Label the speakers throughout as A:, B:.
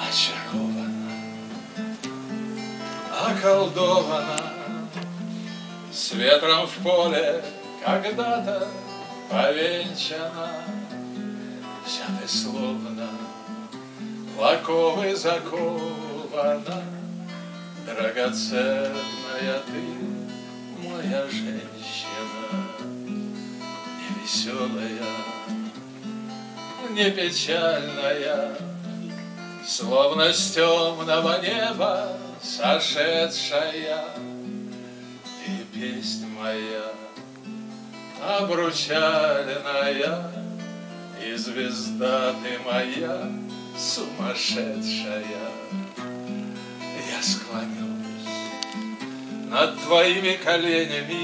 A: очарована, околдована, с ветром в поле когда-то повенчана. Вся ты словно в оковы закована, драгоценная ты, моя женщина, не веселая, не печальная, словно с темного неба сошедшая. Ты песнь моя обручальная, и звезда ты моя сумасшедшая. Я склонюсь над твоими коленями,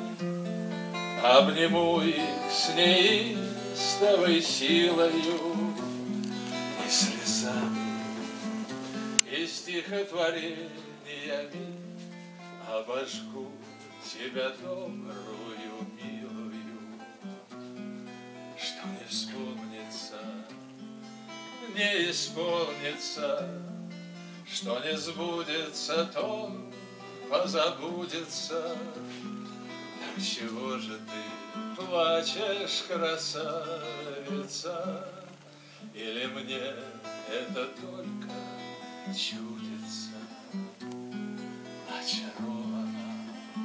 A: обниму их с неистовой силою и слезами, и стихотворениями обожгу тебя добрую, милую. Что не вспомнится, не исполнится, что не сбудется, то позабудется. Так чего же ты плачешь, красавица? Или мне это только чудится? Очарована,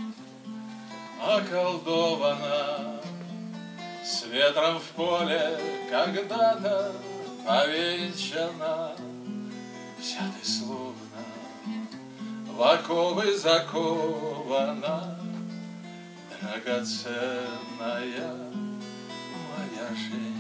A: околдована, с ветром в поле когда-то повенчана. Вся ты словно в оковы закована, драгоценная моя женщина.